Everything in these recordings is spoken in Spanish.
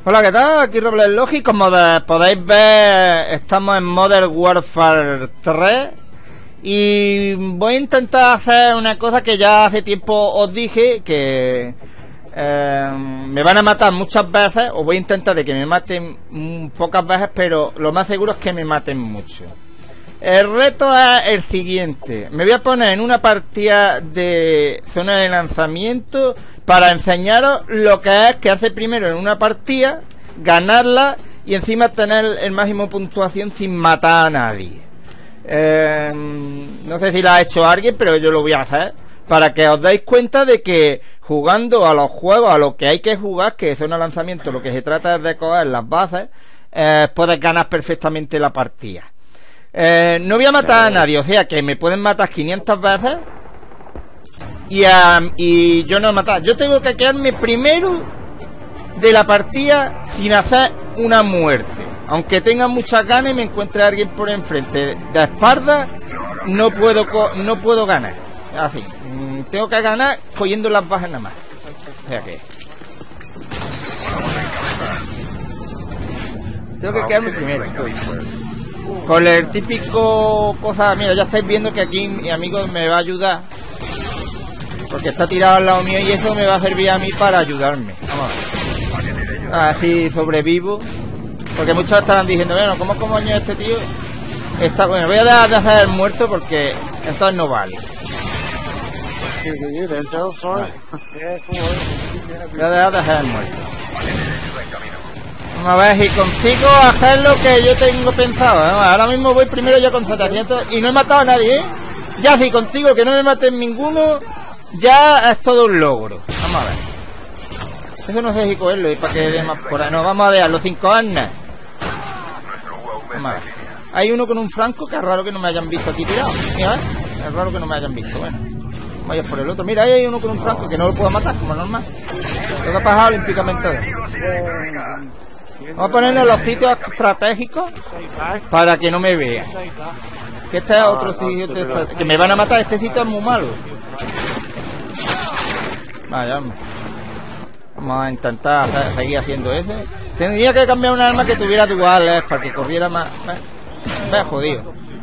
Hola, ¿qué tal? Aquí Robleslog. Como podéis ver, estamos en Modern Warfare 3 y voy a intentar hacer una cosa que ya hace tiempo os dije, que me van a matar muchas veces, o voy a intentar de que me maten pocas veces, pero lo más seguro es que me maten mucho. El reto es el siguiente: me voy a poner en una partida de zona de lanzamiento para enseñaros lo que es quedarse primero en una partida, ganarla y encima tener el máximo puntuación sin matar a nadie. No sé si lo ha hecho alguien, pero yo lo voy a hacer para que os dais cuenta de que jugando a los juegos, a lo que hay que jugar, que es zona de lanzamiento, lo que se trata es de coger las bases, puedes ganar perfectamente la partida. No voy a matar a nadie, o sea que me pueden matar 500 veces y yo no matar. Yo tengo que quedarme primero de la partida sin hacer una muerte. Aunque tenga muchas ganas y me encuentre a alguien por enfrente de espalda, no puedo ganar. Así, tengo que ganar cogiendo las bajas nada más. O sea que tengo que quedarme primero. Con el típico cosa, mira, ya estáis viendo que aquí mi amigo me va a ayudar, porque está tirado al lado mío y eso me va a servir a mí para ayudarme. Vamos a ver. Así sobrevivo, porque muchos estarán diciendo, bueno, ¿cómo coño este tío está? Bueno, voy a dejar de hacer el muerto porque esto no vale. Voy a dejar de hacer el muerto. Vamos a ver si consigo hacer lo que yo tengo pensado, ¿no? Ahora mismo voy primero ya con 700 y no he matado a nadie, ¿eh? Ya si consigo que no me maten ninguno, ya es todo un logro. Vamos a ver. Eso no sé si cogerlo, y para que dé más por ahí. No, vamos a ver, los 5 arnas. Vamos a ver. Hay uno con un franco, que es raro que no me hayan visto aquí tirado. Mira, es raro que no me hayan visto. Bueno, vamos a ir por el otro. Mira, ahí hay uno con un franco que no lo puedo matar, como normal. Lo que ha pasado olímpicamente. Vamos a ponernos los sitios estratégicos para que no me vean. Que este es otro sitio que me van a matar. Este sitio es muy malo. Vaya, vamos a intentar seguir haciendo ese. Tendría que cambiar un arma que tuviera duales para que corriera más. Ve, jodido.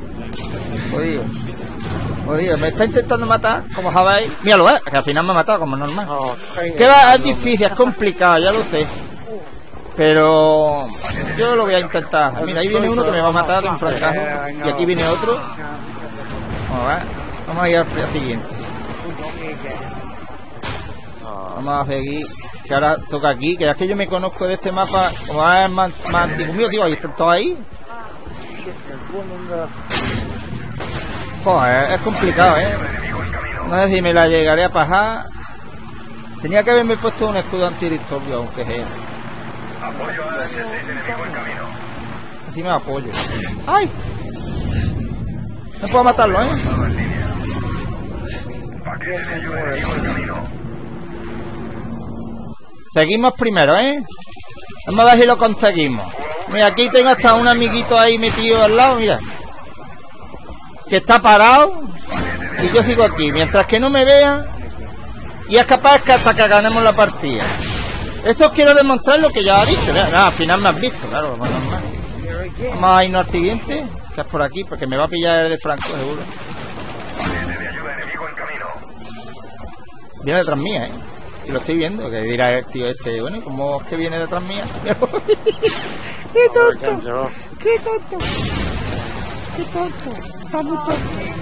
Me está intentando matar, como sabéis. Míralo, que al final me ha matado como normal. Que es difícil, es complicado, ya lo sé. Pero yo lo voy a intentar. Mira, ahí viene uno que me va a matar de un francazo. Y aquí viene otro. Vamos a ir al siguiente. Vamos a seguir. Que ahora toca aquí. Que es que yo me conozco de este mapa. Como es más antiguo mío, tío. Ahí están todos ahí. Joder, es complicado, No sé si me la llegaré a pasar. Tenía que haberme puesto un escudo antidisturbio, aunque sea. Apoyo a la S6 enemigo en camino. Así me apoyo. ¡Ay! No puedo matarlo, Paquete de ayuda enemigo en camino. Seguimos primero, Vamos a ver si lo conseguimos. Mira, aquí tengo hasta un amiguito ahí metido al lado, mira. Que está parado. Y yo sigo aquí. Mientras que no me vean. Y es capaz que hasta que ganemos la partida. Esto os quiero demostrar lo que ya ha dicho. Al final me has visto, claro. Vamos a irnos al siguiente, que es por aquí, porque me va a pillar el de Franco, seguro. Viene detrás mía, Y lo estoy viendo, que dirá el tío este, bueno, ¿cómo es que viene detrás mía? ¡Qué tonto! ¡Qué tonto! ¡Qué tonto! ¡Está muy tonto!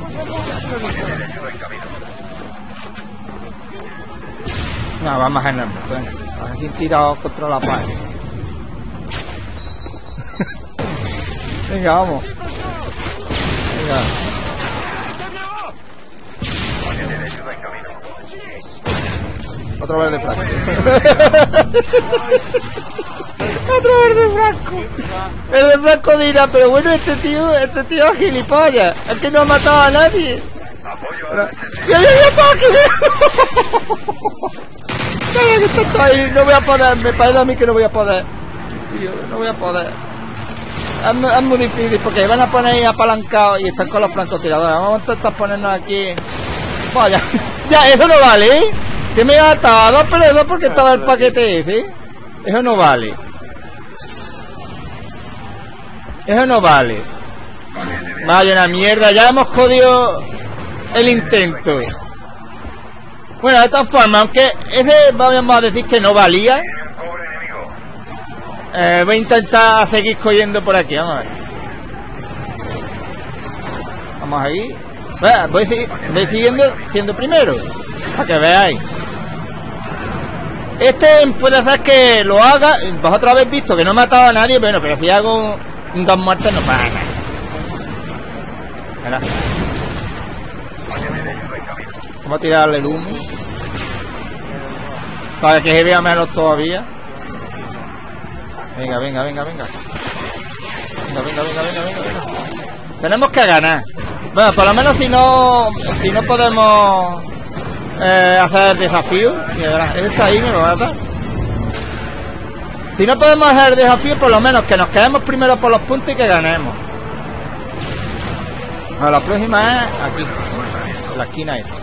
No, vamos a ganar. Bueno, aquí tirados contra la pared. Venga, vamos. Venga. Otro verde Franco. Otro verde Franco. El de Franco dirá, pero bueno, este tío es gilipollas. Es que no ha matado a nadie. ¡Ya está aquí! No voy a poder, me parece a mí que no voy a poder. Tío, no voy a poder. Es muy difícil porque van a poner ahí apalancados y están con los francotiradores. Vamos a intentar ponernos aquí. Vaya, ya, eso no vale, Que me ha atado, pero eso porque estaba el paquete ese. Eso no vale. Eso no vale. Vaya una mierda, ya hemos jodido el intento. Bueno, de todas formas, aunque ese vamos a decir que no valía, voy a intentar seguir cogiendo por aquí, vamos a ver. Vamos ahí. Voy siguiendo siendo primero, para que veáis. Este puede ser que lo haga. Vosotros habéis visto que no he matado a nadie, bueno, pero si hago un 2 muertes no pasa nada. Mira. Vamos a tirarle el humo para que se vea menos todavía. Venga. Venga. Tenemos que ganar. Bueno, por lo menos si no podemos hacer desafío. Ese está ahí, me lo mata. Si no podemos hacer desafío, por lo menos que nos quedemos primero por los puntos y que ganemos. Bueno, la próxima es aquí, en la esquina esta.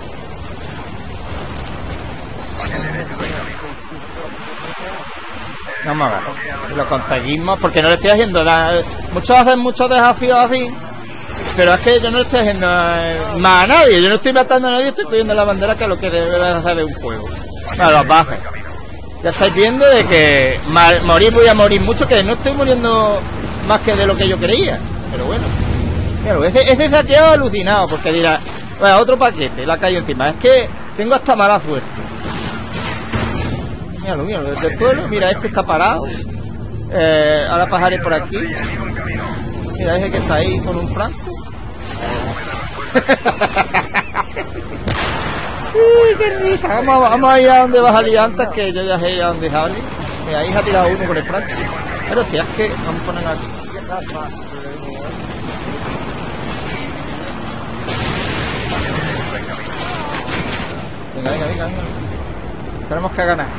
Vamos a ver si lo conseguimos, porque no le estoy haciendo nada. Muchos hacen muchos desafíos así, pero es que yo no le estoy haciendo más a nadie. Yo no estoy matando a nadie, estoy cogiendo la bandera, que es lo que debe hacer de un juego. Bueno, los bases. Ya estáis viendo de que voy a morir mucho, que no estoy muriendo más que de lo que yo creía. Pero bueno. Claro, ese saqueo alucinado, porque dirá, bueno, otro paquete, la cayó encima. Es que tengo hasta mala suerte. Míralo, desde el suelo, mira, este está parado. Ahora pasaré por aquí. Mira, ese que está ahí con un franco. Uy, qué risa. Vamos a ir a donde va a salir antes, que yo ya sé a donde sale. Mira, ahí se ha tirado uno con el franco. Pero si es que vamos a poner aquí. Venga. Tenemos que ganar.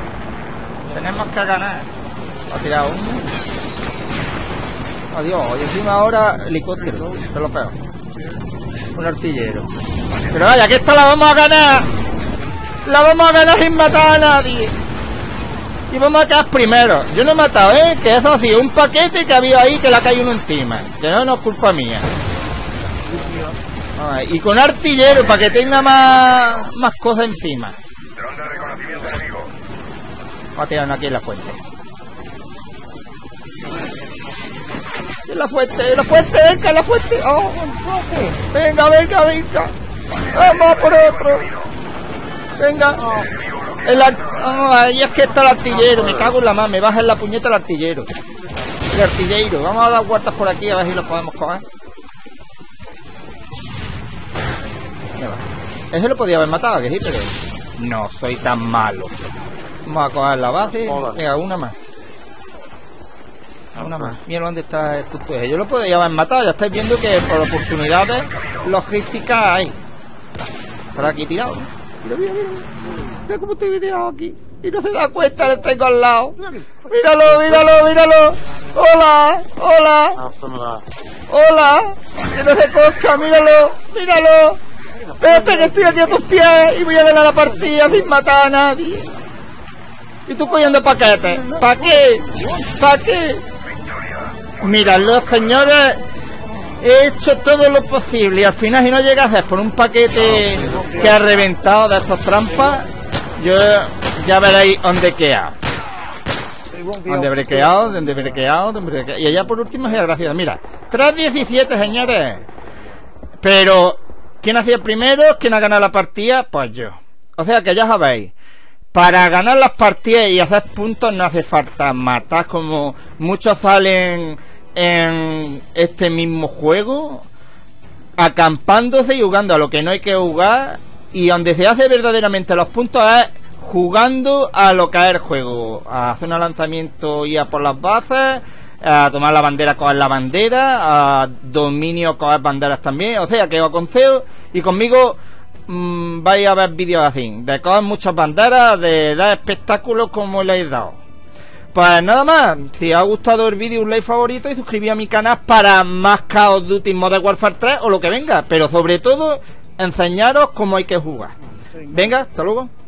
Ha tirado uno. Adiós. Y encima ahora helicóptero. Es lo peor. Un artillero. Pero vaya, que esta la vamos a ganar. La vamos a ganar sin matar a nadie. Y vamos a quedar primero. Yo no he matado, que eso ha sido un paquete que había ahí, que le ha caído uno encima. Que no es culpa mía. Y con artillero para que tenga más cosas encima. Va a tirar uno aquí en la fuente. En la fuente, venga, la fuente. Oh, venga. Vamos por otro. Venga. Ahí es que está el artillero. Me cago en la mano, me baja en la puñeta el artillero. El artillero. Vamos a dar vueltas por aquí a ver si lo podemos coger. Ese lo podía haber matado, que sí, pero no soy tan malo. Vamos a coger la base. Venga, una más. Mira dónde está el punto ese. Yo lo podía haber matado. Ya estáis viendo que por oportunidades logísticas hay. Por aquí tirado. Mira cómo estoy tirado aquí. Y no se da cuenta, le tengo al lado. Míralo. Hola. Que no se cosca, míralo. Pepe, que estoy aquí a tus pies y voy a ganar la partida sin matar a nadie. Y tú cogiendo paquetes. ¿Para qué? Miradlo, señores. He hecho todo lo posible y al final, si no llegas por un paquete que ha reventado de estas trampas, yo ya veréis dónde queda. Donde brequeado. Y allá por último es gracias. Mira, 3-17, señores. Pero ¿quién hacía el primero? ¿Quién ha ganado la partida? Pues yo. O sea que ya sabéis, para ganar las partidas y hacer puntos no hace falta matar, como muchos salen en este mismo juego, acampándose y jugando a lo que no hay que jugar, y donde se hace verdaderamente los puntos es jugando a lo que es el juego, a hacer un lanzamiento y a por las bases, a tomar la bandera, coger la bandera, a dominio, coger banderas también. O sea que os aconsejo, y conmigo vais a ver vídeos así, de coger muchas banderas, de dar espectáculos como le he dado. Pues nada más, si os ha gustado el vídeo, un like favorito y suscribíos a mi canal para más Call of Duty Modern Warfare 3 o lo que venga, pero sobre todo enseñaros cómo hay que jugar. Venga, hasta luego.